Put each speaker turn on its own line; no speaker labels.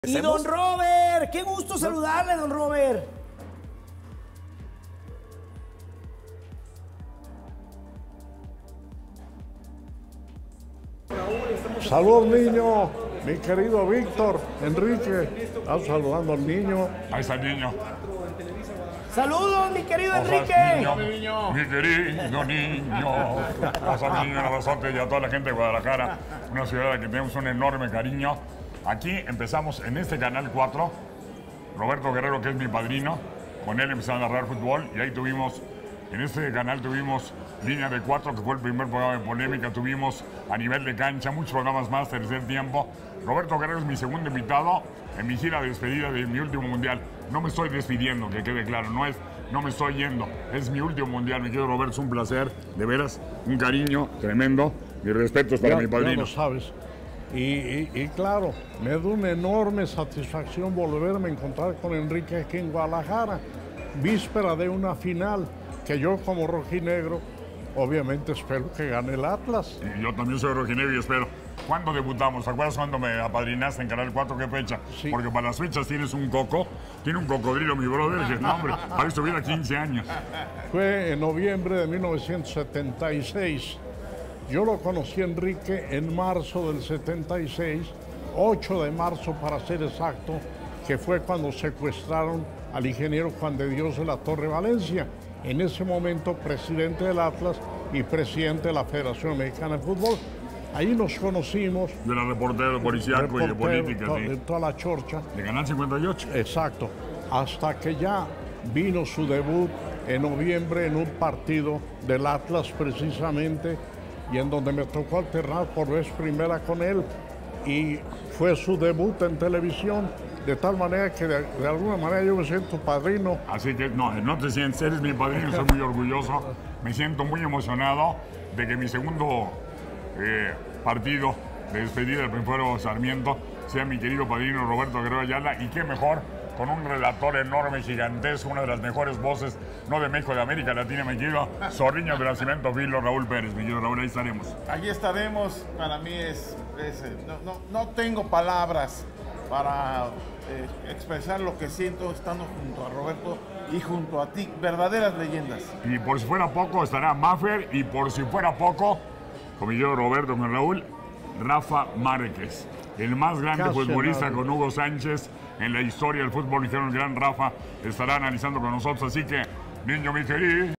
Y don Robert, qué gusto saludarle, don Robert.
Saludos, niño, mi querido Víctor, Enrique. Estás saludando al niño.
Ahí está el niño.
Saludos, mi querido
Osas,
Enrique.
niño, mi querido niño. Pasa, niño, un abrazote y a toda la gente de Guadalajara, una ciudad a la que tenemos un enorme cariño. Aquí empezamos en este Canal 4, Roberto Guerrero, que es mi padrino, con él empezamos a narrar fútbol y ahí tuvimos, en este canal tuvimos Línea de 4, que fue el primer programa de polémica, tuvimos A Nivel de Cancha, muchos programas más, Tercer Tiempo. Roberto Guerrero es mi segundo invitado en mi gira de despedida de mi último mundial. No me estoy despidiendo, que quede claro, no me estoy yendo, es mi último mundial. Mi querido Roberto, es un placer, de veras, un cariño tremendo, mis respetos para mi padrino.
Ya lo sabes. Y claro, me da una enorme satisfacción volverme a encontrar con Enrique aquí en Guadalajara, víspera de una final que yo como rojinegro, obviamente espero que gane el Atlas.
Y yo también soy rojinegro y espero. ¿Cuándo debutamos? ¿Te acuerdas cuando me apadrinaste en Canal 4? ¿Qué fecha?
Sí.
Porque para las fechas tienes un coco, tiene un cocodrilo mi brother, que no, hombre, para que tuviera 15 años.
Fue en noviembre de 1976. Yo lo conocí a Enrique en marzo del 76, 8 de marzo para ser exacto, que fue cuando secuestraron al ingeniero Juan de Dios de la Torre Valencia, en ese momento presidente del Atlas y presidente de la Federación Mexicana de Fútbol. Ahí nos conocimos.
Yo era reportero policíaco y de política,
de
sí.
toda la chorcha.
De Canal 58.
Exacto. Hasta que ya vino su debut en noviembre en un partido del Atlas precisamente, y en donde me tocó alternar por vez primera con él, y fue su debut en televisión, de tal manera que de alguna manera yo me siento padrino.
Así que no te sientes, eres mi padrino, soy muy orgulloso. Me siento muy emocionado de que mi segundo partido de despedida del primero Sarmiento sea mi querido padrino Roberto Guerrero Ayala, y qué mejor con un relator enorme, gigantesco, una de las mejores voces, no de México, de América Latina, mi querido Zorriño de Nacimiento Filo, Raúl Pérez. Mi querido Raúl, ahí estaremos.
Allí estaremos. Para mí no tengo palabras para expresar lo que siento estando junto a Roberto y junto a ti, verdaderas leyendas.
Y por si fuera poco estará Maffer, y por si fuera poco, con mi querido Roberto, con Raúl, Rafa Márquez, el más grande
Casi
futbolista
nadie.
con Hugo Sánchez en la historia del fútbol mexicano. El gran Rafa estará analizando con nosotros, así que, niño mi querido.